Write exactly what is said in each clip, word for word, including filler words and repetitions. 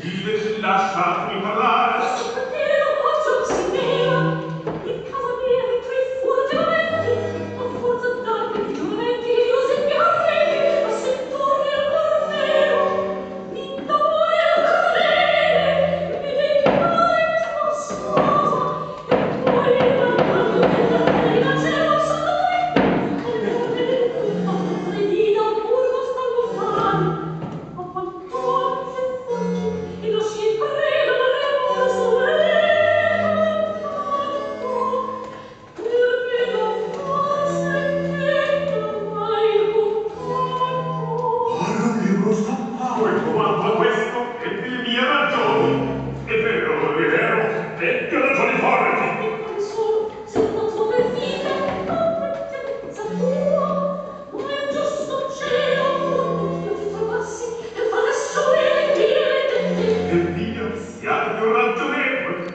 Lasciatemi parlare. Ma sì, perché non posso così nera? In casa mia entri furtivamente, con forza d'armi violenti, usi i miei arredi, a sentormi ancor meno. L'indamore ancor bene, mi devi fare tua sposa, e poi l'altro della reina c'è un sapore, alle donne del culto, le dita un burgo sta lontano, a fantoni e forti, e lo si prega l'amor sovrano tanto, perché non fosse che non mai contanto. Ora devo scappare. Poi comando a questo e per mie ragioni. È vero, è vero, e che ragioni forti. E quali sono, se non tua perfida, non prettenza tua, ma è giusto cielo, quando io ti trovassi, e adesso vieni dire di te. E via, siate più ragionevoli.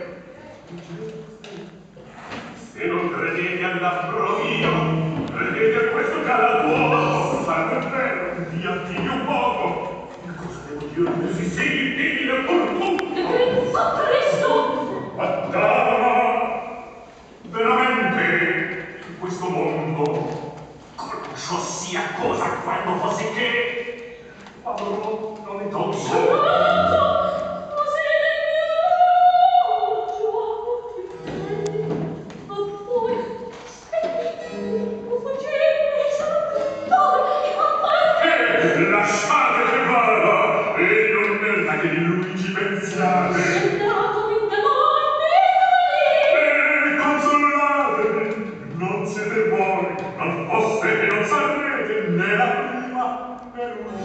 Se non credete all'approvio, credete a questo galantuomo. Salve bene, diatti un poco. Che cosa devo dire? Sì, sì, dimmi opportuno. E pensa presto. Madonna, veramente, in questo mondo, conosco sia cosa quando fosse che. Allora, non mi tolse. Amarato, ma sei del mio gioco ti prendi, ma poi aspetti, o fuggire, santo, e quando Eh, lasciate che vada, e non merita che di lui ci pensiate. Scendato in demoni, Eh, consolatevi, non siete buoni, non fosse che non sarete né la prima né l'ultima